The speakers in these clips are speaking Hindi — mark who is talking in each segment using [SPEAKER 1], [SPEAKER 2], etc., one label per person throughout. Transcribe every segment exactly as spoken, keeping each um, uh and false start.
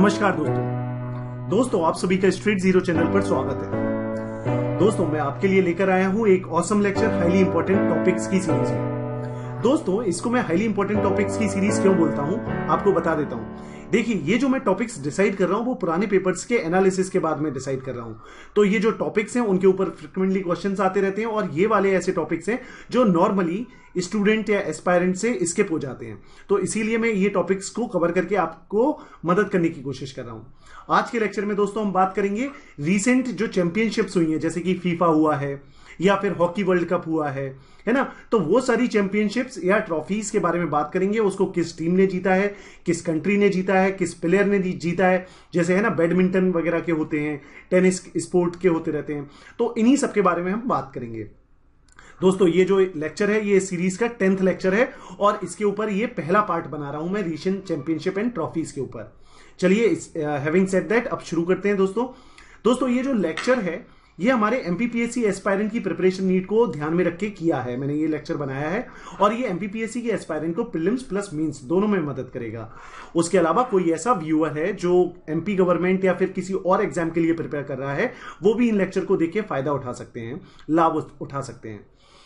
[SPEAKER 1] नमस्कार दोस्तों दोस्तों आप सभी का स्ट्रीट जीरो चैनल पर स्वागत है। दोस्तों मैं आपके लिए लेकर आया हूं एक awesome lecture highly important topics की सीरीज में। दोस्तों इसको मैं हाईली इंपॉर्टेंट टॉपिक्स की सीरीज क्यों बोलता हूं आपको बता देता हूं। देखिए ये जो मैं टॉपिक्स डिसाइड कर रहा हूं वो पुराने पेपर्स के एनालिसिस के बाद में डिसाइड कर रहा हूं। तो ये जो टॉपिक्स हैं उनके ऊपर फ्रिक्वेंटली क्वेश्चंस आते रहते हैं और ये वाले ऐसे टॉपिक्स हैं जो नॉर्मली स्टूडेंट या एस्पायरेंट से स्किप हो जाते हैं। तो इसीलिए मैं ये टॉपिक्स को कवर करके आपको मदद करने की कोशिश कर रहा हूं। आज के लेक्चर में दोस्तों हम बात करेंगे रीसेंट जो चैंपियनशिप्स हुई हैं, जैसे कि फीफा हुआ है या फिर हॉकी वर्ल्ड कप हुआ है है ना। तो वो सारी चैंपियनशिप्स या ट्रॉफीज के बारे में बात करेंगे। उसको किस टीम ने जीता है, किस कंट्री ने जीता है, किस प्लेयर ने जीता है। जैसे है ना बैडमिंटन वगैरह के होते हैं, टेनिस स्पोर्ट के होते रहते हैं। तो इन्हीं सब के बारे में हम बात करेंगे। दोस्तों ये जो लेक्चर है ये सीरीज का टेंथ लेक्चर है और इसके ऊपर ये पहला पार्ट बना रहा हूं मैं रीसेंट चैंपियनशिप एंड ट्रॉफीज के ऊपर। चलिए हैविंग सेड दैट अब शुरू करते हैं दोस्तों। दोस्तों ये जो लेक्चर है ये हमारे एमपीपीएससी एस्पायरेंट की प्रिपरेशन नीड को ध्यान में रख के किया है। मैंने ये लेक्चर बनाया है और ये एमपीपीएससी के एस्पायरेंट को प्रीलिम्स प्लस मेंस दोनों में मदद करेगा। उसके अलावा कोई ऐसा व्यूअर है जो एमपी गवर्नमेंट या फिर किसी और एग्जाम के लिए प्रिपेयर कर रहा है, वो भी इन लेक्चर को देख के फायदा उठा सकते हैं, लाभ उठा सकते हैं।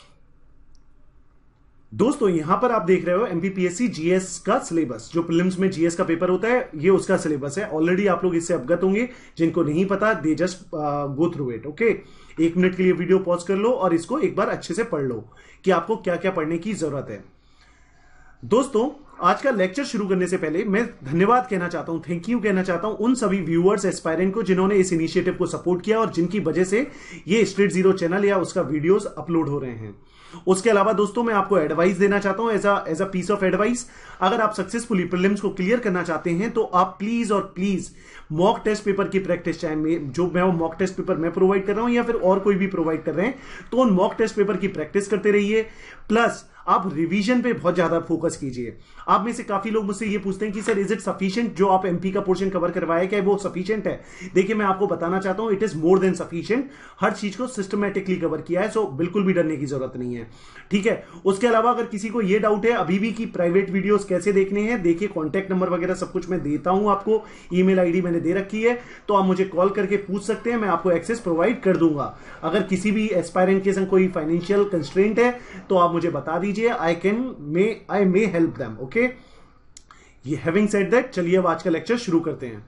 [SPEAKER 1] दोस्तों यहां पर आप देख रहे हो एमपीपीएससी जीएस का सिलेबस, जो प्रीलिम्स में जीएस का पेपर होता है ये उसका सिलेबस है। ऑलरेडी आप लोग इससे अवगत होंगे, जिनको नहीं पता they just go through it. Okay, एक मिनट के लिए वीडियो पॉज कर लो और इसको एक बार अच्छे से पढ़ लो कि आपको क्या क्या पढ़ने की जरूरत है। दोस्तों आज का लेक्चर शुरू करने से पहले मैं धन्यवाद कहना चाहता हूं, थैंक यू कहना चाहता हूं उन सभी व्यूअर्स एस्पायरेंट को जिन्होंने इस इनिशिएटिव को सपोर्ट किया और जिनकी वजह से ये स्ट्रीट जीरो चैनल या उसका वीडियोस अपलोड हो रहे हैं। उसके अलावा दोस्तों मैं आपको एडवाइस देना चाहता हूं as a as a piece of advice. अगर आप सक्सेसफुली प्रीलिम्स को क्लियर करना चाहते हैं तो आप प्लीज और प्लीज मॉक टेस्ट पेपर की प्रैक्टिस, चाहे मैं जो मैं वो मॉक टेस्ट पेपर मैं प्रोवाइड कर रहा हूं या फिर और कोई भी प्रोवाइड कर रहे हैं, तो उन मॉक टेस्ट पेपर की प्रैक्टिस करते रहिए। प्लस आप रिवीजन पे बहुत ज्यादा फोकस कीजिए। आप में से काफी लोग मुझसे ये पूछते हैं कि सर इज इट सफिशिएंट जो आप एमपी का पोर्शन कवर करवाए, क्या वो सफिशिएंट है? देखिए मैं आपको बताना चाहता हूं it is more than sufficient. हर चीज को सिस्टमैटिकली कवर किया है, सो बिल्कुल भी डरने की जरूरत नहीं है, ठीक है। उसके अलावा अगर किसी को ये डाउट है अभी भी कि प्राइवेट वीडियोस कैसे देखने हैं, देखिए कॉन्टैक्ट नंबर वगैरह सब कुछ मैं देता हूं आपको, ईमेल आईडी मैंने दे रखी है, तो आप मुझे कॉल करके पूछ सकते हैं, मैं आपको एक्सेस प्रोवाइड कर दूंगा। अगर किसी भी एस्पायरेंट के संग कोई फाइनेंशियल कंस्ट्रेंट है तो आप मुझे बता दीजिए, I can may I may help them. Okay, ये हैविंग सेड दैट चलिए अब आज का लेक्चर शुरू करते हैं।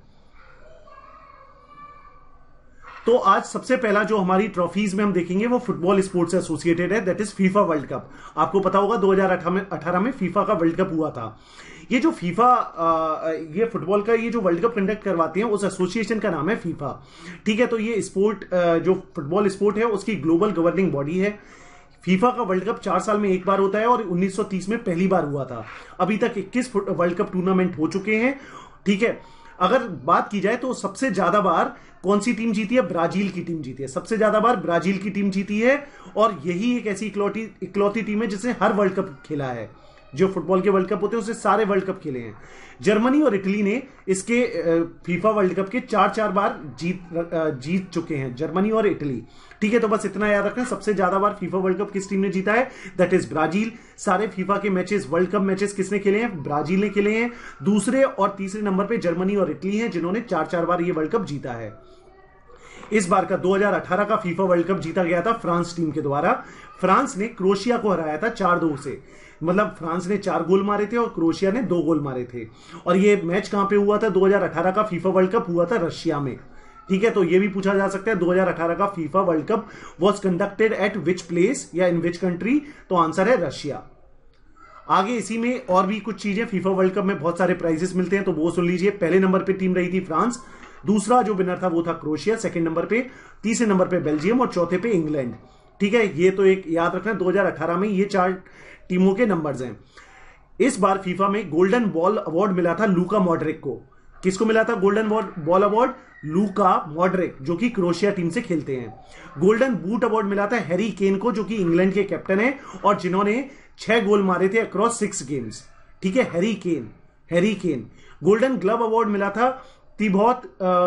[SPEAKER 1] तो आज सबसे पहला जो हमारी ट्रॉफीज में हम देखेंगे वो फुटबॉल स्पोर्ट्स से एसोसिएटेड है, that is FIFA World Cup. आपको पता होगा दो हज़ार अठारह में फीफा का वर्ल्ड कप हुआ था। ये जो फीफा ये फुटबॉल का ये जो वर्ल्ड कप कंडक्ट करवाते हैं उस एसोसिएशन का नाम है फीफा, ठीक है। तो ये स्पोर्ट जो फुटबॉल स्पोर्ट है उसकी ग्लोबल गवर्निंग बॉडी है। फीफा का वर्ल्ड कप चार साल में एक बार होता है और उन्नीस सौ तीस में पहली बार हुआ था। अभी तक इक्कीस वर्ल्ड कप टूर्नामेंट हो चुके हैं, ठीक है। अगर बात की जाए तो सबसे ज्यादा बार कौन सी टीम जीती है? ब्राजील की टीम जीती है। सबसे ज्यादा बार ब्राजील की टीम जीती है और यही एक ऐसी इकलौती इकलौती टीम है जिसने हर वर्ल्ड कप खेला है। जो फुटबॉल के वर्ल्ड कप होते हैं उससे सारे वर्ल्ड कप खेले हैं। जर्मनी और इटली ने इसके फीफा वर्ल्ड कप के चार चार बार जीत जीत चुके हैं, जर्मनी और इटली, ठीक है। तो बस इतना याद रखना, सबसे ज्यादा बार फीफा वर्ल्ड कप किस टीम ने जीता है? That is Brazil. सारे फीफा के मैचेस, वर्ल्ड कप मैचेस किसने खेले हैं? ब्राजील ने खेले हैं। दूसरे और तीसरे नंबर पे जर्मनी और इटली हैं जिन्होंने चार चार बार ये वर्ल्ड कप जीता है। इस बार का दो हज़ार अठारह का फीफा वर्ल्ड कप जीता गया था फ्रांस टीम के द्वारा। फ्रांस ने क्रोएशिया को हराया था चार दो से, मतलब फ्रांस ने चार गोल मारे थे और क्रोएशिया ने दो गोल मारे थे। और ये मैच कहां पे हुआ था? दो हज़ार अठारह का फीफा वर्ल्ड कप हुआ था रशिया में, ठीक है। तो ये भी पूछा जा सकता है दो हज़ार अठारह का FIFA World Cup was conducted at which place या इन विच कंट्री? तो आंसर है रशिया। आगे इसी में और भी कुछ चीजें, फीफा वर्ल्ड कप में बहुत सारे प्राइजेस मिलते हैं तो वो सुन लीजिए। पहले नंबर पे टीम रही थी फ्रांस, दूसरा जो विनर था वो था क्रोएशिया सेकंड नंबर पे, तीसरे नंबर पे बेल्जियम और चौथे पे इंग्लैंड, ठीक है। ये तो एक याद रखना दो हज़ार अठारह में ये चार टीमों के नंबर्स हैं। इस बार फीफा में गोल्डन बॉल अवार्ड मिला था लूका मॉड्रिक को। किसको मिला था golden ball award? Luka Modric, जो कि क्रोएशिया टीम से खेलते हैं। गोल्डन बूट अवार्ड मिला था हैरी केन को, जो कि इंग्लैंड के कैप्टन हैं और जिन्होंने छह गोल मारे थे अक्रॉस सिक्स गेम्स, ठीक है। Harry Kane Harry Kane golden glove award मिला था तिबॉट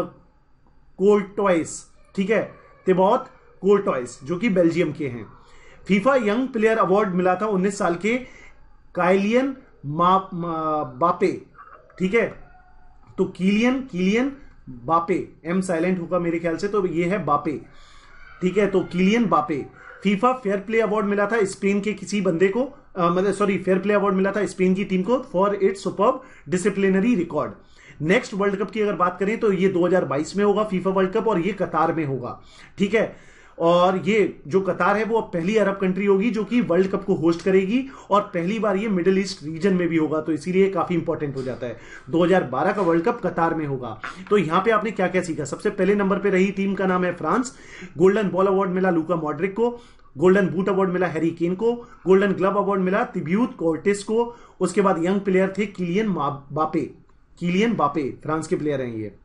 [SPEAKER 1] कोर्टॉइस, ठीक है, तिबॉट कोर्टॉइस जो कि बेल्जियम के हैं। फीफा यंग प्लेयर अवार्ड मिला था उन्नीस साल के काइलियन बापे, ठीक है। तो Kylian Kylian Mbappe, M silent होगा मेरे ख्याल से, तो ये है बापे, ठीक है। तो किलियन बापे। फीफा फेयर प्ले अवार्ड मिला था स्पेन के किसी बंदे को, मतलब सॉरी फेयर प्ले अवार्ड मिला था स्पेन की टीम को for its superb disciplinary record. Next World Cup की अगर बात करें तो ये दो हज़ार बाईस में होगा फीफा वर्ल्ड कप, और ये कतार में होगा, ठीक है। और ये जो कतार है वो अब पहली अरब कंट्री होगी जो कि वर्ल्ड कप को होस्ट करेगी, और पहली बार ये मिडिल ईस्ट रीजन में भी होगा, तो इसीलिए काफी इंपॉर्टेंट हो जाता है। दो हज़ार बारह का वर्ल्ड कप कतार में होगा। तो यहां पे आपने क्या क्या सीखा? सबसे पहले नंबर पे रही टीम का नाम है फ्रांस। गोल्डन बॉल अवार्ड मिला लूका मॉड्रिक को, गोल्डन बूट अवार्ड मिला हैरी केन को, गोल्डन ग्लव अवार्ड मिला तिब्यूत कोर्टिस को। उसके बाद यंग प्लेयर थे Kylian Mbappe, Kylian Mbappe France के प्लेयर हैं ये।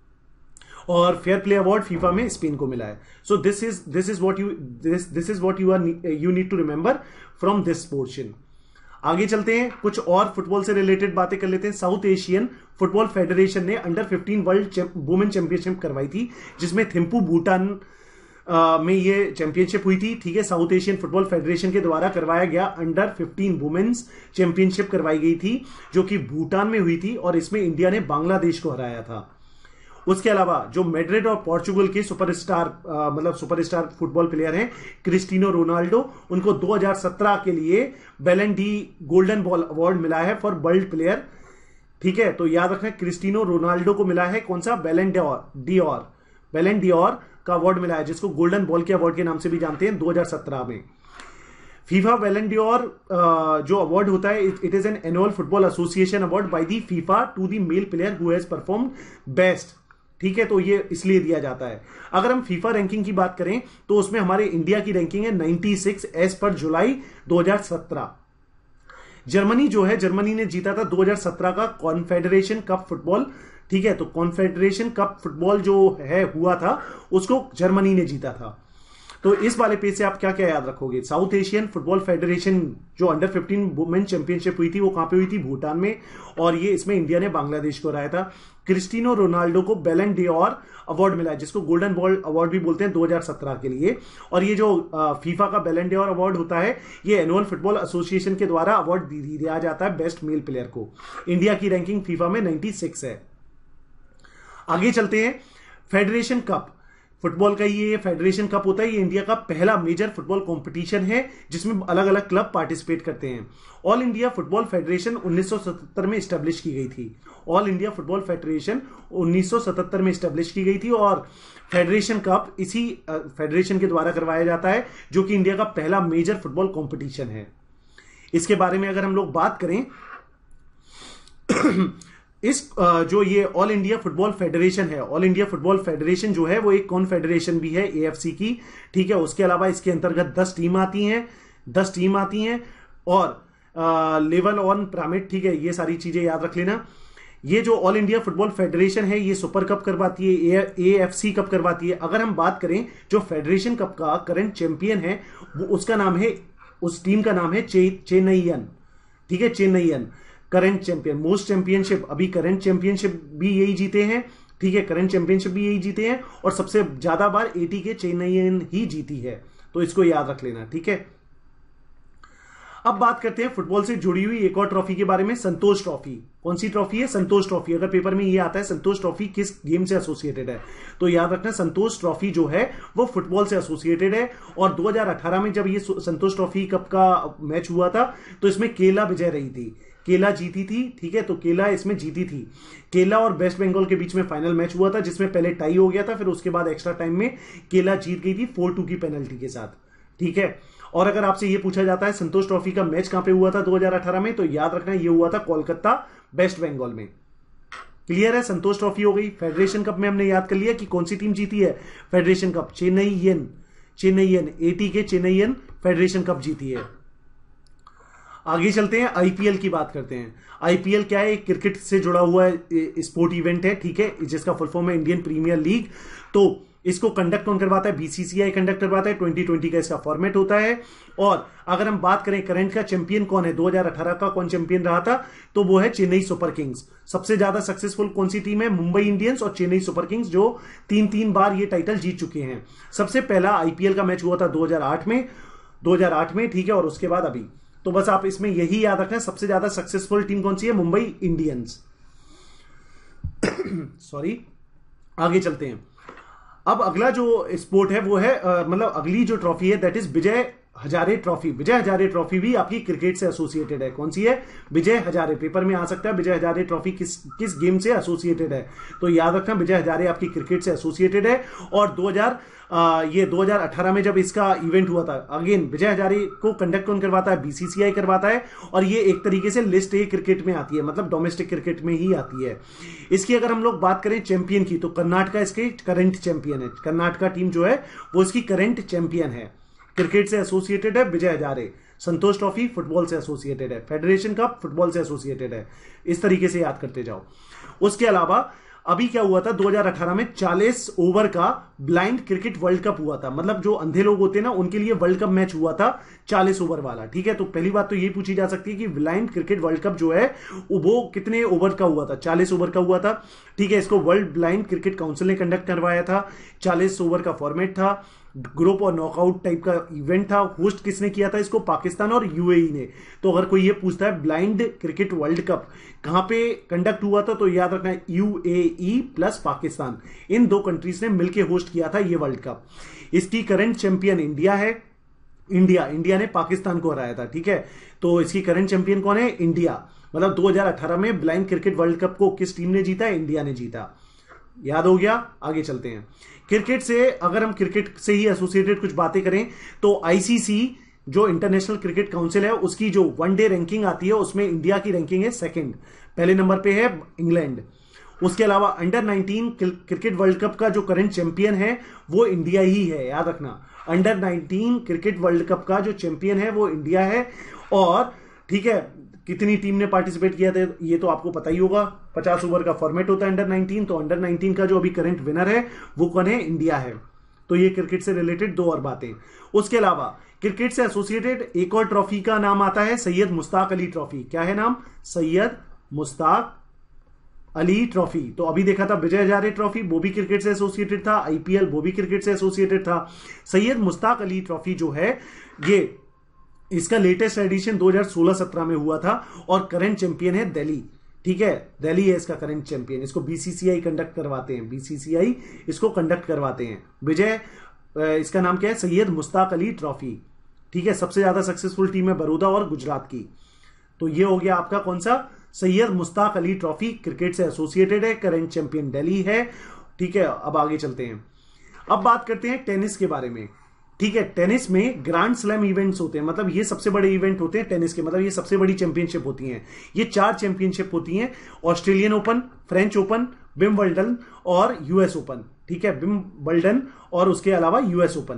[SPEAKER 1] और फेयर प्ले अवार्ड फीफा में स्पेन को मिला है। So this is this is what you this this is what you are you need to remember from this portion. आगे चलते हैं, कुछ और फुटबॉल से रिलेटेड बातें कर लेते हैं। साउथ एशियन फुटबॉल फेडरेशन ने under fifteen world women championship करवाई थी, जिसमें थिम्पू भूटान Uh, में ये चैंपियनशिप हुई थी, ठीक है। साउथ एशियन फुटबॉल फेडरेशन के द्वारा करवाया गया अंडर फिफ्टीन वुमेन्स चैंपियनशिप करवाई गई थी, जो कि भूटान में हुई थी, और इसमें इंडिया ने बांग्लादेश को हराया था। उसके अलावा जो मैड्रिड और पोर्चुगल के सुपरस्टार मतलब सुपरस्टार फुटबॉल प्लेयर हैं क्रिस्टियानो रोनाल्डो, उनको दो हज़ार सत्रह के लिए बैलन डी गोल्डन बॉल अवार्ड मिला है फॉर वर्ल्ड प्लेयर, ठीक है। तो याद रखना क्रिस्टियानो रोनाल्डो को मिला है कौन सा? बैलन डिओर, बैलन डिओर का अवार्ड मिला है, जिसको गोल्डन बॉल के अवार्ड के नाम से भी जानते हैं, दो हज़ार सत्रह में। फीफा बैलन डिओर जो अवार्ड होता है, it is an annual football association award by the FIFA to the male player who has performed best, ठीक है। तो ये इसलिए दिया जाता है। अगर हम फीफा रैंकिंग की बात करें तो उसमें हमारे इंडिया की रैंकिंग है छियानवे एज पर जुलाई दो हज़ार सत्रह। जर्मनी जो है, जर्मनी ने जीता था दो हज़ार सत्रह का कॉन्फेडरेशन कप फुटबॉल, ठीक है। तो कॉन्फेडरेशन कप फुटबॉल जो है हुआ था उसको जर्मनी ने जीता था। तो इस वाले पेज से आप क्या क्या याद रखोगे? साउथ एशियन फुटबॉल फेडरेशन जो अंडर फिफ्टीन वुमेन चैंपियनशिप हुई थी वो कहां पे हुई थी? भूटान में, और ये इसमें इंडिया ने बांग्लादेश को हराया था। क्रिस्टियानो रोनाल्डो को बैलन डिओर अवार्ड मिला है, जिसको गोल्डन बॉल अवार्ड भी बोलते हैं, दो हज़ार सत्रह के लिए। और ये जो फीफा का बैलन डिओर अवार्ड होता है, ये एनुअल फुटबॉल एसोसिएशन के द्वारा अवार्ड दिया जाता है बेस्ट मेल प्लेयर को। इंडिया की रैंकिंग फीफा में छियानवे है। आगे चलते हैं, फेडरेशन कप फुटबॉल का ये फेडरेशन कप होता है, ये इंडिया का पहला मेजर फुटबॉल कंपटीशन है जिसमें अलग अलग क्लब पार्टिसिपेट करते हैं। ऑल इंडिया फुटबॉल फेडरेशन उन्नीस सौ सतहत्तर में स्टैब्लिश की गई थी। ऑल इंडिया फुटबॉल फेडरेशन उन्नीस सौ सतहत्तर में स्टैब्लिश की गई थी, और फेडरेशन कप इसी फेडरेशन के द्वारा करवाया जाता है, जो कि इंडिया का पहला मेजर फुटबॉल कंपटीशन है। इसके बारे में अगर हम लोग बात करें इस जो ये ऑल इंडिया फुटबॉल फेडरेशन है, ऑल इंडिया फुटबॉल फेडरेशन जो है वो एक कॉन्फेडरेशन भी है एएफसी की, ठीक है। उसके अलावा इसके अंतर्गत दस टीम आती हैं, दस टीम आती हैं और लेवल ऑन पिरामिड, ठीक है। ये सारी चीजें याद रख लेना। ये जो ऑल इंडिया फुटबॉल फेडरेशन है ये सुपर कप करवाती है, एएफसी कप करवाती है। अगर हम बात करें जो फेडरेशन कप का करंट चैंपियन है वो उसका नाम है, उस टीम का नाम है चे, चेन्नईयन, ठीक है, Chennaiyin current champion. Most championship अभी करंट चैंपियनशिप भी यही जीते हैं, ठीक है, करंट चैंपियनशिप भी यही जीते हैं, और सबसे ज्यादा बार एटी के चेन्नईयन ही जीती है, तो इसको याद रख लेना, ठीक है। अब बात करते हैं फुटबॉल से जुड़ी हुई एक और ट्रॉफी के बारे में, संतोष ट्रॉफी। कौन सी ट्रॉफी है? संतोष ट्रॉफी। अगर पेपर में ये आता है संतोष ट्रॉफी किस गेम से एसोसिएटेड है, तो याद रखना संतोष ट्रॉफी जो है वो फुटबॉल से एसोसिएटेड है। और दो हज़ार अठारह में जब ये संतोष ट्रॉफी कप का मैच हुआ था तो इसमें केला विजय रही थी, केला जीती थी, ठीक है। तो केला इसमें जीती थी। केला और वेस्ट बंगाल के बीच में फाइनल मैच हुआ था, जिसमें पहले टाई हो गया था, फिर उसके बाद एक्स्ट्रा टाइम में केला जीत गई थी फोर टू की पेनल्टी के साथ, ठीक है। और अगर आपसे ये पूछा जाता है संतोष ट्रॉफी का मैच कहां पे हुआ था दो हज़ार अठारह में, तो याद रखना ये हुआ था कोलकाता वेस्ट बंगाल में। क्लियर है? संतोष ट्रॉफी हो गई। फेडरेशन कप में हमने याद कर लिया कि कौन सी टीम जीती है फेडरेशन कप, चेन्नईयन, चेन्नईयन एटी के चेन्नईयन फेडरेशन कप जीती है। आगे चलते हैं, आईपीएल की बात करते हैं। आईपीएल क्या है? एक क्रिकेट से जुड़ा हुआ स्पोर्ट इवेंट है, ठीक है, जिसका फुल फॉर्म है इंडियन प्रीमियर लीग। तो इसको कंडक्ट कौन करवाता है? बीसीसीआई कंडक्ट करवाता है। ट्वेंटी ट्वेंटी का इसका फॉर्मेट होता है। और अगर हम बात करें करंट का चैंपियन कौन है, दो हज़ार अठारह का कौन चैंपियन रहा था, तो वो है चेन्नई सुपर किंग्स। सबसे ज्यादा सक्सेसफुल कौन सी टीम है? मुंबई इंडियंस और चेन्नई सुपर किंग्स, जो तीन तीन बार ये टाइटल जीत चुके हैं। सबसे पहला आईपीएल का मैच हुआ था दो हज़ार आठ में, दो हज़ार आठ में, ठीक है, और उसके बाद अभी। तो बस आप इसमें यही याद रखें, सबसे ज्यादा सक्सेसफुल टीम कौन सी है? मुंबई इंडियंस। सॉरी, आगे चलते हैं। अब अगला जो स्पोर्ट है वो है आ, मतलब अगली जो ट्रॉफी है that is Vijay Hazare trophy. Vijay Hazare trophy भी आपकी क्रिकेट से एसोसिएटेड है। कौन सी है? विजय हजारे। पेपर में आ सकता है विजय हजारे ट्रॉफी किस किस गेम से एसोसिएटेड है, तो याद रखना विजय हजारे आपकी क्रिकेट से एसोसिएटेड है। और दो हज़ार आ, ये दो हज़ार अठारह में जब इसका इवेंट हुआ था, अगेन विजय हजारे को कंडक्ट कौन करवाता है? बीसीसीआई करवाता है। और ये एक तरीके से लिस्ट ए क्रिकेट में आती है, मतलब डोमेस्टिक क्रिकेट में ही आती है। इसकी अगर हम लोग बात करें चैंपियन की, तो कर्नाटका इसके करंट चैंपियन है। कर्नाटका टीम जो है वो इसकी करंट चैंपियन है। क्रिकेट से एसोसिएटेड है विजय हजारे। संतोष ट्रॉफी फुटबॉल से एसोसिएटेड है। फेडरेशन कप फुटबॉल से एसोसिएटेड है। इस तरीके से याद करते जाओ। उसके अलावा अभी क्या हुआ था, दो हज़ार अठारह में चालीस ओवर का ब्लाइंड क्रिकेट वर्ल्ड कप हुआ था। मतलब जो अंधे लोग होते हैं ना, उनके लिए वर्ल्ड कप मैच हुआ था चालीस ओवर वाला। ठीक है, तो पहली बात तो ये पूछी जा सकती है कि ब्लाइंड क्रिकेट वर्ल्ड कप जो है वो कितने ओवर का हुआ था? चालीस ओवर का हुआ था। ठीक है, इसको वर्ल्ड ब्लाइंड क्रिकेट काउंसिल ने कंडक्ट करवाया था। चालीस ओवर का फॉर्मेट था, ग्रुप और नॉकआउट टाइप का इवेंट था। होस्ट किसने किया था इसको? पाकिस्तान और यूएई ने। तो अगर कोई ये पूछता है ब्लाइंड क्रिकेट वर्ल्ड कप कहां पे कंडक्ट हुआ था, तो याद रखना है यूएई प्लस पाकिस्तान, इन दो कंट्रीज ने मिलकर होस्ट किया था ये वर्ल्ड कप। इसकी करंट चैंपियन इंडिया है। इंडिया इंडिया ने पाकिस्तान को हराया था। ठीक है, तो इसकी करंट चैंपियन कौन है? इंडिया। मतलब दो हज़ार अठारह में ब्लाइंड क्रिकेट वर्ल्ड कप को किस टीम ने जीता? इंडिया ने जीता। याद हो गया? आगे चलते हैं। क्रिकेट से अगर हम क्रिकेट से ही एसोसिएटेड कुछ बातें करें तो आईसीसी जो इंटरनेशनल क्रिकेट काउंसिल है उसकी जो वन डे रैंकिंग आती है उसमें इंडिया की रैंकिंग है सेकंड। पहले नंबर पे है इंग्लैंड। उसके अलावा under nineteen cricket World Cup का जो करंट चैंपियन है वो इंडिया ही है। याद रखना, under nineteen cricket World Cup का जो चैंपियन है वो इंडिया है। और ठीक है, कितनी टीम ने पार्टिसिपेट किया था ये तो आपको पता ही होगा। पचास ओवर का फॉर्मेट होता है अंडर नाइनटीन, तो अंडर नाइनटीन का जो अभी करंट विनर है वो कौन है? इंडिया है। तो ये क्रिकेट से रिलेटेड दो और बातें। उसके अलावा क्रिकेट से एसोसिएटेड एक और ट्रॉफी का नाम आता है सैयद मुश्ताक अली ट्रॉफी। क्या है नाम? सैयद मुश्ताक अली ट्रॉफी। तो अभी देखा था विजय हजारे ट्रॉफी, वो भी क्रिकेट से एसोसिएटेड था। आईपीएल वो भी क्रिकेट से एसोसिएटेड था। सैयद मुश्ताक अली ट्रॉफी जो है ये इसका लेटेस्ट एडिशन दो हज़ार सोलह सत्रह में हुआ था और करंट चैंपियन है दिल्ली। ठीक है, दिल्ली है इसका करंट चैंपियन। इसको बीसीसीआई कंडक्ट करवाते हैं, बीसीसीआई इसको कंडक्ट करवाते हैं। विजय इसका नाम क्या है? सैयद मुश्ताक अली ट्रॉफी। ठीक है, सबसे ज्यादा सक्सेसफुल टीम है बड़ौदा और गुजरात की। तो ये हो गया आपका कौन सा? सैयद मुश्ताक अली ट्रॉफी। क्रिकेट से एसोसिएटेड है, करंट चैंपियन दिल्ली है। ठीक है, अब आगे चलते हैं। अब बात करते हैं टेनिस के बारे में। ठीक है, टेनिस में ग्रैंड स्लैम इवेंट्स होते हैं, मतलब ये सबसे बड़े इवेंट होते हैं टेनिस के, मतलब ये सबसे बड़ी चैंपियनशिप होती हैं। ये चार चैंपियनशिप होती हैं, Australian Open, French Open, Wimbledon और यूएस ओपन। ठीक है, विंबलडन और उसके अलावा यूएस ओपन।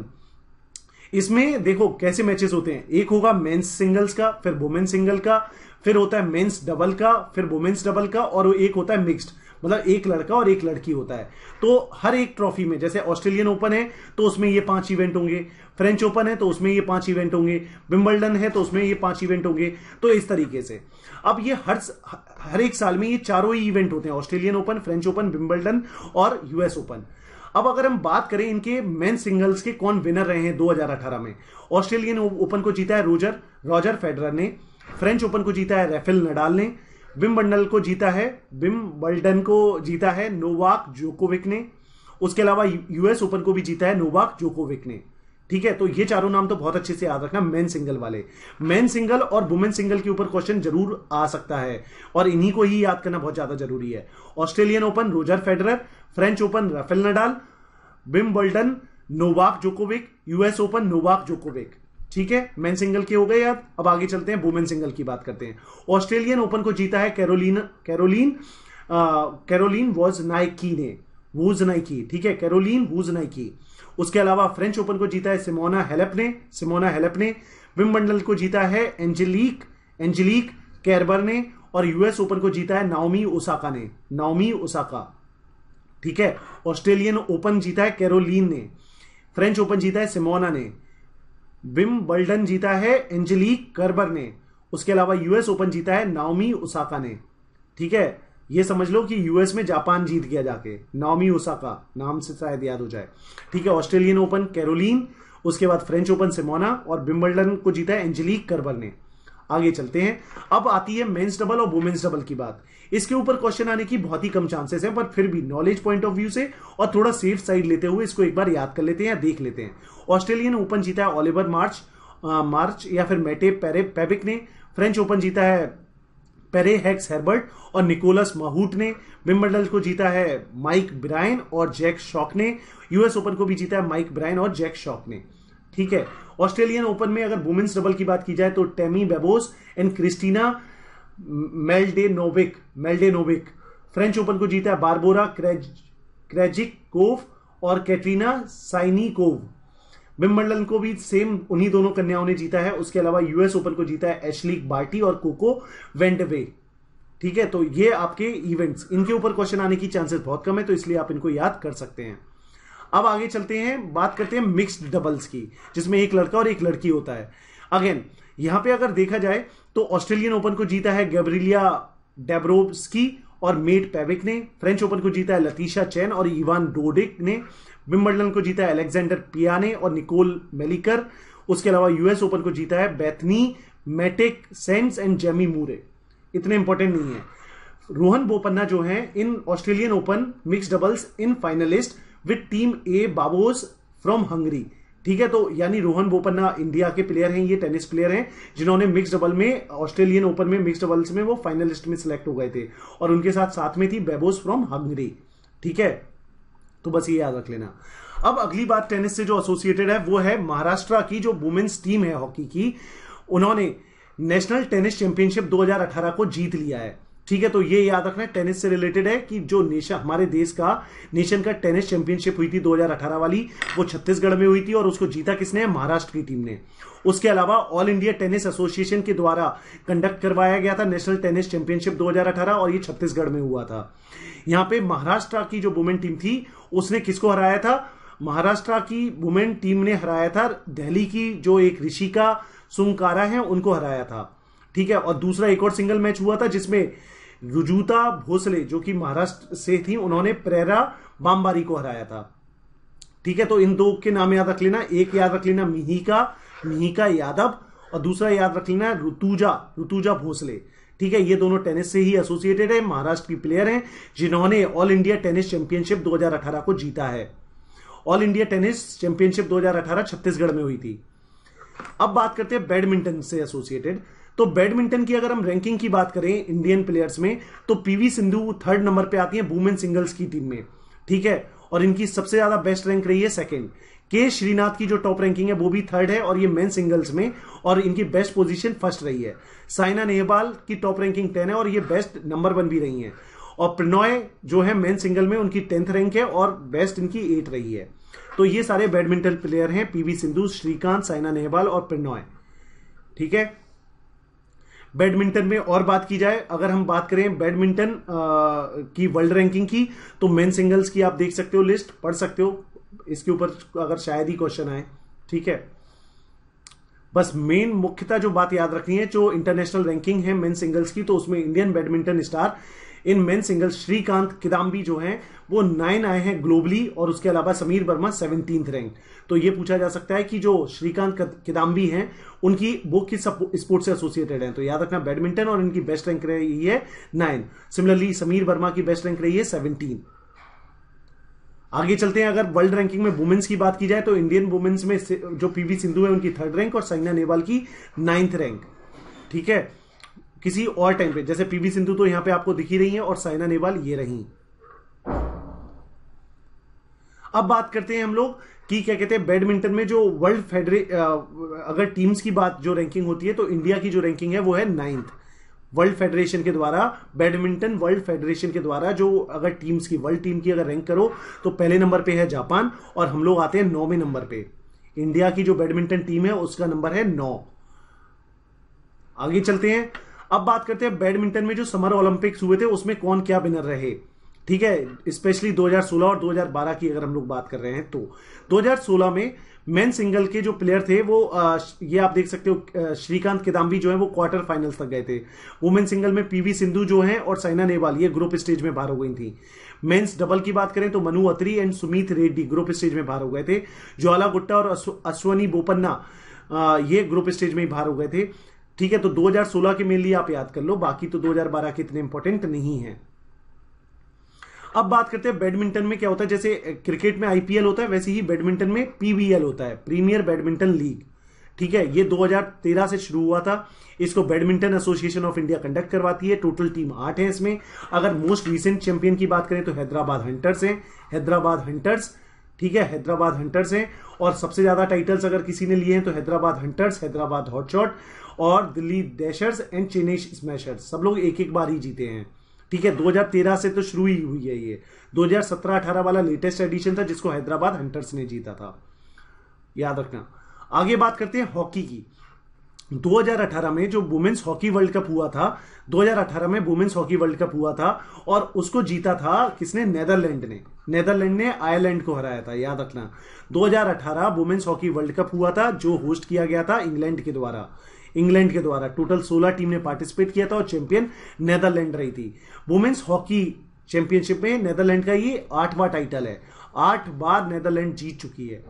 [SPEAKER 1] इसमें देखो कैसे मैचेस होते हैं। एक होगा मेंस सिंगल्स का, फिर वुमेन्स सिंगल का, फिर होता है मेंस डबल का, फिर वुमेन्स डबल का, और एक होता है मिक्स्ड, मतलब एक लड़का और एक लड़की होता है। तो हर एक ट्रॉफी में, जैसे ऑस्ट्रेलियन ओपन है तो उसमें ये पांच इवेंट होंगे, फ्रेंच ओपन है तो उसमें ये पांच इवेंट होंगे, विंबलडन है तो उसमें ये पांच इवेंट होंगे। तो इस तरीके से अब ये हर हर एक साल में ये चारों ही इवेंट होते हैं, Australian Open, French Open, Wimbledon और यूएस ओपन। अब अगर हम बात करें इनके मेन सिंगल्स के कौन विनर रहे हैं दो हज़ार अठारह में, ऑस्ट्रेलियन ओपन को जीता है रोजर रॉजर फेडरर ने, फ्रेंच ओपन को जीता है राफेल नडाल ने, विंबलडन को जीता है विंबलडन को जीता है नोवाक जोकोविक ने, उसके अलावा यूएस ओपन को भी जीता है नोवाक जोकोविक ने। ठीक है, तो ये चारों नाम तो बहुत अच्छे से याद रखना, मेन सिंगल वाले। मेन सिंगल और वुमेन सिंगल के ऊपर क्वेश्चन जरूर आ सकता है और इन्हीं को ही याद करना बहुत ज्यादा जरूरी है। Australian Open Roger Federer, French Open Rafael Nadal, Wimbledon Novak Djokovic, US Open Novak Djokovic. ठीक है, मेन सिंगल के हो गए याद। अब आगे चलते हैं, वुमेन सिंगल की बात करते हैं। ऑस्ट्रेलियन ओपन को जीता है कैरोलिन कैरोलिन कैरोलिन वोजनाइकी ने, वोजनाइकी। ठीक है, कैरोलिन वोजनाइकी। उसके अलावा फ्रेंच ओपन को जीता है सिमोना हेलेप ने, सिमोना हेलेप ने। विंबलडन को जीता है एंजेलिक एंजेलिक कैरबर ने, और यूएस ओपन को जीता है नाओमी ओसाका ने, नाओमी ओसाका। ठीक है, ऑस्ट्रेलियन ओपन जीता है कैरोलिन ने, फ्रेंच ओपन जीता है सिमोना ने, विंबलडन जीता है एंजेलिक कर्बर ने, उसके अलावा यूएस ओपन जीता है नाओमी ओसाका ने। ठीक है, ये समझ लो कि यूएस में जापान जीत गया जाके, नाओमी ओसाका नाम से शायद याद हो जाए। ठीक है, ऑस्ट्रेलियन ओपन कैरोलिन, उसके बाद फ्रेंच ओपन सिमोना और विंबलडन को जीता है एंजेलिक कर्बर ने। आगे चलते हैं। अब आती है मेंस डबल और वुमेन्स डबल की बात। इसके ऊपर क्वेश्चन आने की बहुत ही कम चांसेस हैं, पर फिर भी नॉलेज पॉइंट ऑफ व्यू से और थोड़ा सेफ साइड लेते हुए इसको एक बार याद कर लेते हैं या देख लेते हैं। ऑस्ट्रेलियन ओपन जीता है ओलिवर मार्च आ, मार्च या फिर मैटे पेरे पेबिक ने। फ्रेंच ओपन जीता है पेरे हेक्स हेर्बर्ट और निकोलस महूट ने। विंबलडन को जीता है माइक ब्रायन और जैक शॉक ने। यूएस ओपन को भी जीता है माइक ब्रायन और जैक शॉक ने। ठीक है, ऑस्ट्रेलियन ओपन में अगर वुमेन्स डबल की बात की जाए तो Timea Babos and Kristina Mladenovic Mladenovic. French Open को जीता है बारबोरा क्रेज क्रेजिकोव और कैटरीना साइनिकोव। विंबलडन को भी सेम उन्हीं दोनों कन्याओं ने जीता है। उसके अलावा यूएस ओपन को जीता है एशली बार्टी और कोको वेंडवे। ठीक है, तो ये आपके इवेंट्स, इनके ऊपर क्वेश्चन आने की चांसेस बहुत कम है, तो इसलिए आप इनको याद कर सकते हैं। अब आगे चलते हैं, बात करते हैं मिक्स्ड डबल्स की, जिसमें एक लड़का और एक लड़की होता है। अगेन यहां पे अगर देखा जाए तो ऑस्ट्रेलियन ओपन को जीता है गैब्रिलिया डेब्रोव्स्की और मेट पेविक ने। फ्रेंच ओपन को जीता है लतीशा चैन और इवान डोडिक ने। विंबलडन को जीता है अलेक्जेंडर पियाने और निकोल मेलिकर। उसके अलावा यूएस ओपन को जीता है Bethanie Mattek Sands and Jamie Murray. इतने इंपॉर्टेंट नहीं है। रोहन बोपन्ना जो है in Australian Open mix doubles in finalist with Timea Babos from Hungary. ठीक है, तो यानी रोहन बोपन्ना इंडिया के प्लेयर हैं, ये टेनिस प्लेयर हैं जिन्होंने मिक्स डबल में ऑस्ट्रेलियन ओपन में मिक्स डबल्स में वो फाइनलिस्ट में सिलेक्ट हो गए थे और उनके साथ साथ में थी बेबोस फ्रॉम हंगरी। ठीक है, तो बस ये याद रख लेना। अब अगली बात टेनिस से जो एसोसिएटेड है वो है महाराष्ट्र की जो वुमेन्स टीम है हॉकी की, उन्होंने नेशनल टेनिस चैंपियनशिप दो हज़ार अठारह को जीत लिया है। ठीक है, तो ये याद रखना टेनिस से रिलेटेड है कि जो नेशन हमारे देश का नेशन का टेनिस चैंपियनशिप हुई थी दो हज़ार अठारह वाली, वो छत्तीसगढ़ में हुई थी और उसको जीता किसने? महाराष्ट्र की टीम ने। उसके अलावा ऑल इंडिया टेनिस एसोसिएशन के द्वारा कंडक्ट करवाया गया था नेशनल टेनिस चैंपियनशिप दो हज़ार अठारह और ये छत्तीसगढ़ में हुआ था। यहां पे महाराष्ट्र की जो वुमेन टीम थी उसने किसको हराया था? महाराष्ट्र की वुमेन टीम ने हराया था दिल्ली की जो एक ऋषिका सुंकारा है उनको हराया था। ठीक है, और दूसरा एक और सिंगल मैच हुआ था जिसमें रुजुता भोसले जो कि महाराष्ट्र से थी, उन्होंने प्रेरा बामबारी को हराया था। ठीक है, तो इन दो के नाम याद रख लेना। एक याद रख लेना मिहिका मिहिका यादव और दूसरा याद रख लेना ऋतुजा ऋतुजा भोसले। ठीक है, ये दोनों टेनिस से ही एसोसिएटेड है, महाराष्ट्र की प्लेयर हैं जिन्होंने ऑल इंडिया टेनिस चैंपियनशिप दो हज़ार अठारह को जीता है। ऑल इंडिया टेनिस चैंपियनशिप दो हज़ार अठारह छत्तीसगढ़ में हुई थी। अब बात करते हैं बैडमिंटन से एसोसिएटेड। तो बैडमिंटन की अगर हम रैंकिंग की बात करें इंडियन प्लेयर्स में तो पीवी सिंधु थर्ड नंबर पे आती है वुमेन सिंगल्स की टीम में। ठीक है, और इनकी सबसे ज्यादा बेस्ट रैंक रही है सेकंड। के श्रीनाथ की जो टॉप रैंकिंग है वो भी थर्ड है और ये मेन सिंगल्स में, और इनकी बेस्ट पोजीशन फर्स्ट रही है। साइना नेहवाल की टॉप रैंकिंग टेन है और ये बेस्ट नंबर वन भी रही है। और प्रणॉय जो है मेन सिंगल में उनकी टेंथ रैंक है और बेस्ट इनकी एट रही है। तो ये सारे बैडमिंटन प्लेयर हैं, पीवी सिंधु, श्रीकांत, साइना नेहवाल और प्रणॉय। ठीक है, बैडमिंटन में और बात की जाए, अगर हम बात करें बैडमिंटन की वर्ल्ड रैंकिंग की तो मेन सिंगल्स की आप देख सकते हो, लिस्ट पढ़ सकते हो, इसके ऊपर अगर शायद ही क्वेश्चन आए। ठीक है, बस मेन मुख्यतः जो बात याद रखनी है, जो इंटरनेशनल रैंकिंग है मेन सिंगल्स की, तो उसमें Indian badminton star in men singles Srikanth Kidambi जो हैं वो नाइन आए हैं ग्लोबली, और उसके अलावा समीर वर्मा सेवनटीन्थ रैंक। तो ये पूछा जा सकता है कि जो श्रीकांत किदाम्बी हैं उनकी वो किस स्पोर्ट से एसोसिएटेड हैं, तो याद रखना बैडमिंटन, और इनकी बेस्ट रैंक रही है नाइन। सिमिलरली समीर वर्मा की बेस्ट रैंक रही है सेवनटीन। आगे चलते हैं, अगर वर्ल्ड रैंकिंग में वुमेन्स की बात की जाए तो इंडियन वुमेन्स में जो पीवी सिंधु है उनकी थर्ड रैंक और साइना नेहवाल की नाइन्थ रैंक। ठीक है, किसी और टाइम पे जैसे पीवी सिंधु तो यहां पे आपको दिख ही रही है और साइना नेहवाल ये रही। अब बात करते हैं हम लोग कि क्या कहते हैं बैडमिंटन में जो वर्ल्ड फेडरे अगर टीम्स की बात जो रैंकिंग होती है तो इंडिया की जो रैंकिंग है वो है नाइन्थ। वर्ल्ड फेडरेशन के द्वारा, बैडमिंटन वर्ल्ड फेडरेशन के द्वारा जो अगर टीम्स की वर्ल्ड टीम की अगर रैंक करो तो पहले नंबर पे है जापान और हम लोग आते हैं नौवें नंबर पे। इंडिया की जो बैडमिंटन टीम है उसका नंबर है नौ। आगे चलते हैं, अब बात करते हैं बैडमिंटन में जो समर ओलंपिक्स हुए थे उसमें कौन क्या विनर रहे। ठीक है, स्पेशली दो हज़ार सोलह और दो हज़ार बारह की अगर हम लोग बात कर रहे हैं तो दो हज़ार सोलह में मेन सिंगल के जो प्लेयर थे वो आ, ये आप देख सकते हो, श्रीकांत किदाम्बी जो है वो क्वार्टर फाइनल्स तक गए थे। वुमेन सिंगल में पीवी सिंधु जो है और साइना नेहवाल ये ग्रुप स्टेज में बाहर हो गई थी। मेंस डबल की बात करें तो Manu Attri and Sumeeth Reddy group stage में बाहर हो गए थे। ज्वाला गुट्टा और अश्वनी बोपन्ना ये ग्रुप स्टेज में ही बाहर हो गए थे। ठीक है, तो दो हज़ार सोलह के मेनली आप याद कर लो, बाकी तो दो हज़ार बारह के इतने इंपॉर्टेंट नहीं है। अब बात करते हैं बैडमिंटन में क्या होता है। जैसे क्रिकेट में आईपीएल होता है, वैसे ही बैडमिंटन में पीबीएल होता है, प्रीमियर बैडमिंटन लीग। ठीक है, ये दो हज़ार तेरह से शुरू हुआ था। इसको badminton association of India conduct करवाती है। टोटल टीम आठ है इसमें। अगर मोस्ट रिसेंट चैंपियन की बात करें तो हैदराबाद हंटर्स हैं, हैदराबाद हंटर्स। ठीक है, हैदराबाद हंटर्स हैं। और सबसे ज्यादा टाइटल्स अगर किसी ने लिए हैं तो हैदराबाद हंटर्स, हैदराबाद हॉटशॉट और Delhi Dashers and Chennai Smashers, सब लोग एक एक बार ही जीते हैं। ठीक है, दो हज़ार तेरह से तो शुरू ही हुई है ये। दो हज़ार सत्रह अठारह वाला लेटेस्ट एडिशन था जिसको हैदराबाद हंटर्स ने जीता था, याद रखना। आगे बात करते हैं हॉकी की। दो हज़ार अठारह में जो वुमेन्स हॉकी वर्ल्ड कप हुआ था, दो हज़ार अठारह में वुमेन्स हॉकी वर्ल्ड कप हुआ था और उसको जीता था किसने? नेदरलैंड ने। नेदरलैंड ने आयरलैंड को हराया था, याद रखना। दो हज़ार अठारह वुमेन्स हॉकी वर्ल्ड कप हुआ था जो होस्ट किया गया था इंग्लैंड के द्वारा। इंग्लैंड के द्वारा टोटल सोलह टीम ने पार्टिसिपेट किया था और चैंपियन नेदरलैंड रही थी। वुमेन्स हॉकी चैंपियनशिप में नेदरलैंड का ये आठवां टाइटल है। आठ बार नेदरलैंड जीत चुकी है।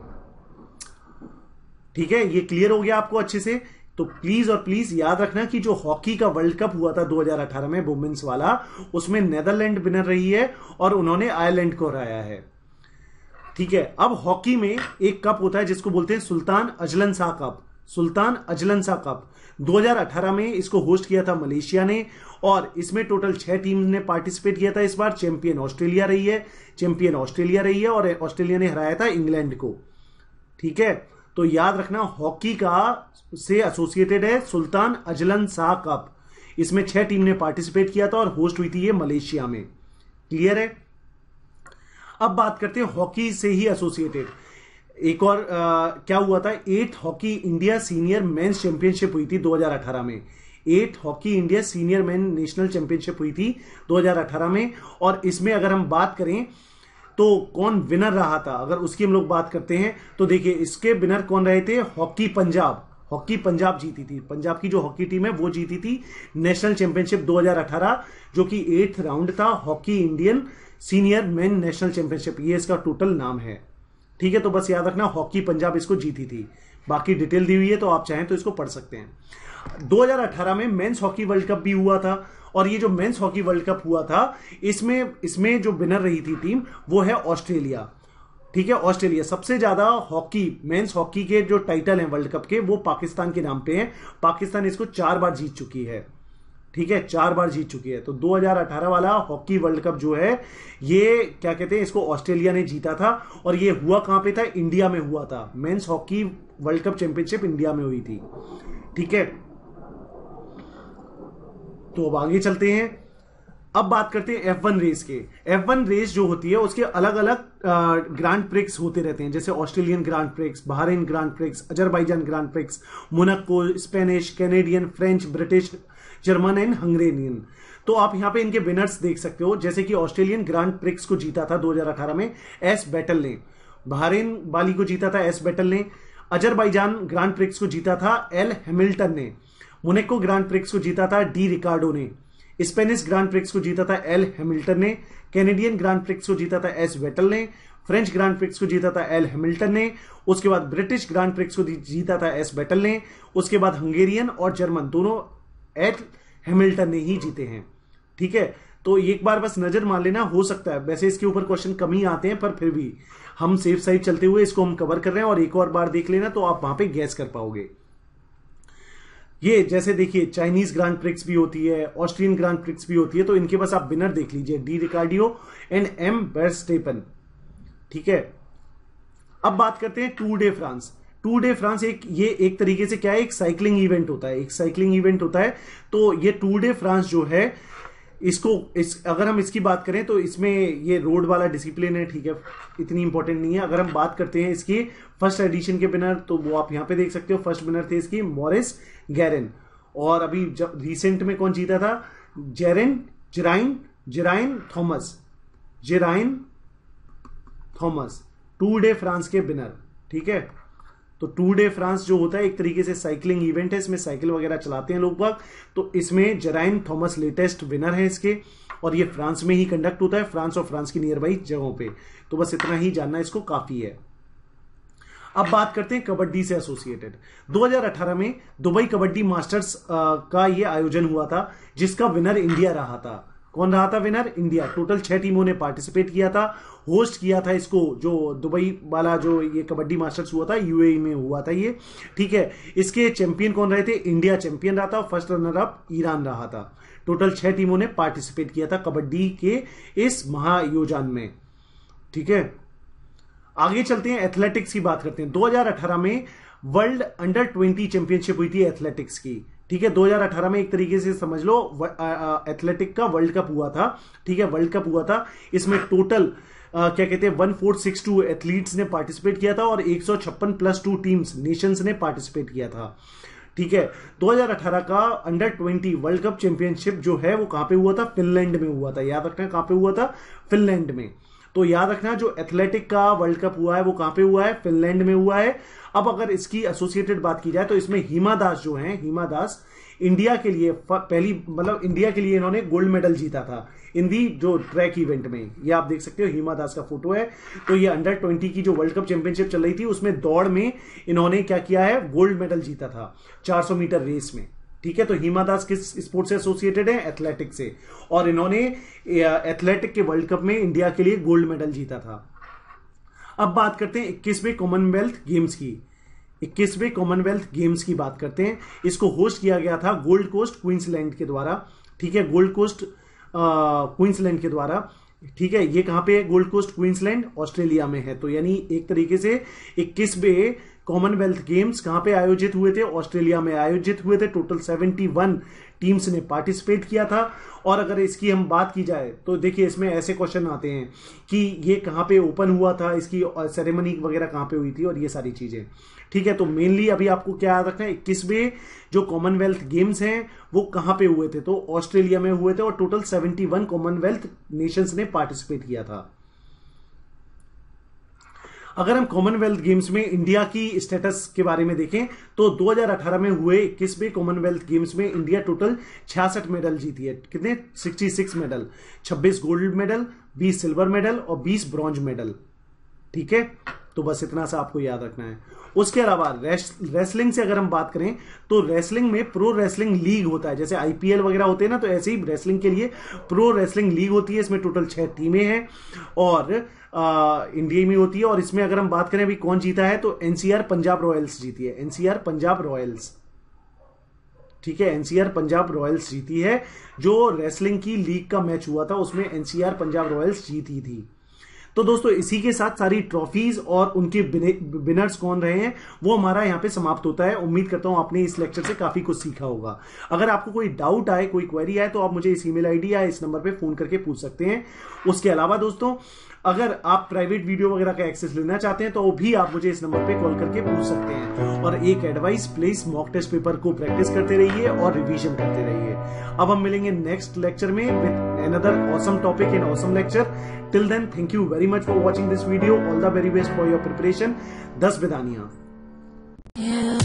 [SPEAKER 1] ठीक है, ये क्लियर हो गया आपको अच्छे से। तो प्लीज और प्लीज याद रखना कि जो हॉकी का वर्ल्ड कप हुआ था दो हज़ार अठारह में वुमेन्स वाला, उसमें नेदरलैंड विनर रही है और उन्होंने आयरलैंड को हराया है। ठीक है, अब हॉकी में एक कप होता है जिसको बोलते हैं Sultan Azlan Shah cup. Sultan Azlan Shah cup दो हज़ार अठारह में इसको होस्ट किया था मलेशिया ने और इसमें टोटल छह टीम ने पार्टिसिपेट किया था। इस बार चैंपियन ऑस्ट्रेलिया रही है, चैंपियन ऑस्ट्रेलिया रही है और ऑस्ट्रेलिया ने हराया था इंग्लैंड को। ठीक है, तो याद रखना हॉकी का से एसोसिएटेड है सुल्तान अजलन शाह कप। इसमें छह टीम ने पार्टिसिपेट किया था और होस्ट हुई थी ये मलेशिया में। क्लियर है। अब बात करते हैं हॉकी से ही एसोसिएटेड एक और आ, क्या हुआ था। Eight hockey India senior men's championship हुई थी दो हज़ार अठारह में। Eight hockey India senior men national championship हुई थी दो हज़ार अठारह में। और इसमें अगर हम बात करें तो कौन विनर रहा था, अगर उसकी हम लोग बात करते हैं तो देखिए इसके विनर कौन रहे थे। हॉकी पंजाब, हॉकी पंजाब जीती थी। पंजाब की जो हॉकी टीम है वो जीती थी नेशनल चैंपियनशिप दो हज़ार अठारह, जो कि एट्थ राउंड था। Hockey Indian senior men national championship, ये इसका टोटल नाम है। ठीक है, तो बस याद रखना हॉकी पंजाब इसको जीती थी। बाकी डिटेल दी हुई है तो आप चाहें तो इसको पढ़ सकते हैं। दो हज़ार अठारह में मेंस हॉकी वर्ल्ड कप भी हुआ था और ये जो मेंस हॉकी वर्ल्ड कप हुआ था इसमें इसमें जो विनर रही थी टीम वो है ऑस्ट्रेलिया। ठीक है, ऑस्ट्रेलिया सबसे ज्यादा हॉकी मेंस हॉकी के जो टाइटल हैं वर्ल्ड कप के वो पाकिस्तान के नाम पे हैं। पाकिस्तान इसको चार बार जीत चुकी है। ठीक है, चार बार जीत चुकी है। तो दो हज़ार अठारह वाला हॉकी वर्ल्ड कप जो है ये क्या कहते हैं, इसको ऑस्ट्रेलिया ने जीता था और ये हुआ कहां पे था? इंडिया में हुआ था। Men's hockey world cup championship India में हुई थी। ठीक है, तो अब आगे चलते हैं। अब बात करते हैं एफ वन रेस के। एफ वन रेस जो होती है उसके अलग अलग ग्रांड प्रिक्स होते रहते हैं, जैसे Australian grand prix, Bahrain grand prix, Azerbaijan grand prix, Monaco, Spanish, Canadian, French, British, German and Hungarian. तो आप यहां पे इनके विनर्स देख सकते हो। जैसे कि ऑस्ट्रेलियन ग्रांड प्रिक्स को जीता था दो हज़ार अठारह में एस बैटल ने, बहरीन वाली को जीता था एस बैटल ने, अजरबैजान ग्रांड प्रिक्स को जीता था एल हैमिल्टन ने, मोनाको ग्रांड प्रिक्स को जीता था डी रिकार्डो ने, स्पेनिश ग्रांड प्रिक्स को जीता था एल हैमिल्टन ने, कैनेडियन ग्रांड प्रिक्स को जीता था एस वेटल ने, फ्रेंच ग्रांड प्रिक्स को जीता था एल हैमिल्टन ने, उसके बाद ब्रिटिश ग्रांड प्रिक्स को जीता था एस वेटल ने, उसके बाद हंगेरियन और जर्मन दोनों एल हैमिल्टन ने ही जीते हैं। ठीक है, तो एक बार बस नजर मार लेना, हो सकता है वैसे इसके ऊपर क्वेश्चन कम ही आते हैं पर फिर भी हम सेफ साइड चलते हुए इसको हम कवर कर रहे हैं और एक और बार देख लेना तो आप वहां पे गैस कर पाओगे। ये जैसे देखिए चाइनीज ग्रांड प्रिक्स भी होती है, ऑस्ट्रियन ग्रांड प्रिक्स भी होती है, तो इनके बस आप विनर देख लीजिए, D Ricciardo and M Verstappen. ठीक है, अब बात करते हैं tour de France. Tour de France एक ये एक तरीके से क्या है, एक साइकिलिंग इवेंट होता है, एक साइकिलिंग इवेंट होता है। तो ये टूर डे फ्रांस जो है इसको इस अगर हम इसकी बात करें तो इसमें ये रोड वाला डिसिप्लिन है। ठीक है, इतनी इंपॉर्टेंट नहीं है। अगर हम बात करते हैं इसकी फर्स्ट एडिशन के विनर तो वो आप यहां पे देख सकते हो, फर्स्ट विनर थे इसकी मॉरिस गैरेन। और अभी जब रिसेंट में कौन जीता था? Geraint Geraint Geraint Thomas Geraint Thomas tour de France के विनर। ठीक है, तो टूर डे फ्रांस जो होता है एक तरीके से साइकिलिंग इवेंट है, इसमें साइकिल वगैरह चलाते हैं लोग बाग। तो इसमें जेराइन थॉमस लेटेस्ट विनर है इसके और ये फ्रांस में ही कंडक्ट होता है, फ्रांस और फ्रांस की नियर बाई जगहों पे। तो बस इतना ही जानना इसको काफी है। अब बात करते हैं कबड्डी से एसोसिएटेड। दो हज़ार अठारह में दुबई कबड्डी मास्टर्स का ये आयोजन हुआ था, जिसका विनर इंडिया रहा था। कौन रहा था विनर? इंडिया। टोटल छह टीमों ने पार्टिसिपेट किया था, होस्ट किया था इसको। जो दुबई वाला जो ये कबड्डी मास्टर्स हुआ था, यूएई में हुआ था ये, ठीक है। इसके चैंपियन कौन रहे थे? इंडिया चैंपियन रहा था, फर्स्ट रनर अप ईरान रहा था। टोटल छह टीमों ने पार्टिसिपेट किया था कबड्डी के इस महायोजन में, ठीक है। आगे चलते हैं, एथलेटिक्स की बात करते हैं। दो हज़ार अठारह में वर्ल्ड अंडर ट्वेंटी चैंपियनशिप हुई थी एथलेटिक्स की, ठीक है। दो हज़ार अठारह में एक तरीके से समझ लो एथलेटिक का वर्ल्ड कप हुआ था, ठीक है। वर्ल्ड कप हुआ था, इसमें टोटल आ, क्या कहते हैं one four six two athletes ने पार्टिसिपेट किया था और एक सौ छप्पन प्लस टू टीम्स नेशंस ने पार्टिसिपेट किया था, ठीक है। दो हज़ार अठारह का under twenty world cup championship जो है वो कहां पे हुआ था? फिनलैंड में हुआ था। याद रखना कहां पे हुआ था? फिनलैंड में। तो याद रखना जो एथलेटिक का वर्ल्ड कप हुआ है वो कहां पे हुआ है? फिनलैंड में हुआ है। अब अगर इसकी एसोसिएटेड बात की जाए तो इसमें हिमा दास जो है, हिमा दास इंडिया के लिए पहली मतलब इंडिया के लिए इन्होंने गोल्ड मेडल जीता था इन दी जो ट्रैक इवेंट में। ये आप देख सकते हो, हिमा दास का फोटो है। तो ये अंडर ट्वेंटी की जो वर्ल्ड कप चैंपियनशिप चल रही थी उसमें दौड़ में इन्होंने क्या किया है? गोल्ड मेडल जीता था चार सौ मीटर रेस में, ठीक है। तो हिमा दास किस स्पोर्ट से एसोसिएटेड है? एथलेटिक से, और इन्होंने एथलेटिक के वर्ल्ड कप में इंडिया के लिए गोल्ड मेडल जीता था। अब बात करते हैं इक्कीसवें कॉमनवेल्थ गेम्स की। इक्कीसवें कॉमनवेल्थ गेम्स की बात करते हैं। इसको होस्ट किया गया था गोल्ड कोस्ट क्वींसलैंड के द्वारा, ठीक है। गोल्ड कोस्ट क्वींसलैंड के द्वारा, ठीक है। ये कहां पे है? गोल्ड कोस्ट क्वींसलैंड ऑस्ट्रेलिया में है। तो यानी एक तरीके से इक्कीसवें कॉमनवेल्थ गेम्स कहां पे आयोजित हुए थे? ऑस्ट्रेलिया में आयोजित हुए थे। टोटल इकहत्तर टीम्स ने पार्टिसिपेट किया था। और अगर इसकी हम बात की जाए तो देखिए इसमें ऐसे क्वेश्चन आते हैं कि ये कहां पे ओपन हुआ था, इसकी सेरेमनी वगैरह कहां पे हुई थी और ये सारी चीजें, ठीक है। तो मेनली अभी आपको क्या याद रखना है, इक्कीसवें जो कॉमनवेल्थ गेम्स हैं वो कहां पे हुए थे? तो ऑस्ट्रेलिया में हुए थे और टोटल इकहत्तर कॉमनवेल्थ नेशंस ने पार्टिसिपेट किया था। अगर हम कॉमनवेल्थ गेम्स में इंडिया की स्टेटस के बारे में देखें तो दो हज़ार अठारह में हुए इक्कीसवें कॉमनवेल्थ गेम्स में इंडिया टोटल छियासठ मेडल जीती है। कितने? छियासठ मेडल, छब्बीस गोल्ड मेडल, बीस सिल्वर मेडल और बीस ब्रॉन्ज मेडल, ठीक है। तो बस इतना सा आपको याद रखना है। उसके अलावा रेसलिंग से अगर हम बात करें तो रेसलिंग में प्रो रेसलिंग लीग होता है, जैसे आईपीएल वगैरह होते हैं ना, तो ऐसे ही रेसलिंग के लिए प्रो रेसलिंग लीग होती है। इसमें टोटल छह टीमें हैं और आ, इंडिया में होती है। और इसमें अगर हम बात करें अभी कौन जीता है तो एनसीआर पंजाब रॉयल्स जीती है। एनसीआर पंजाब रॉयल्स, ठीक है। एनसीआर पंजाब रॉयल्स जीती है। जो रेसलिंग की लीग का मैच हुआ था उसमें एनसीआर पंजाब रॉयल्स जीती थी। तो दोस्तों इसी के साथ सारी ट्रॉफीज और उनके विनर्स कौन रहे हैं वो हमारा यहाँ पे समाप्त होता है। उम्मीद करता हूं आपने इस लेक्चर से काफी कुछ सीखा होगा। अगर आपको कोई डाउट आए, कोई क्वेरी आए तो आप मुझे इस ईमेल आईडी या इस नंबर पे फोन करके पूछ सकते हैं। उसके अलावा दोस्तों अगर आप प्राइवेट वीडियो वगैरह का एक्सेस लेना चाहते हैं तो वो भी आप मुझे इस नंबर पे कॉल करके पूछ सकते हैं। और एक advice, please mock test paper को प्रैक्टिस करते रहिए और रिवीजन करते रहिए। अब हम मिलेंगे नेक्स्ट लेक्चर में with another awesome topic in awesome lecture. Till then thank you very much for watching this video. All the very best for your preparation. दस विदानियां।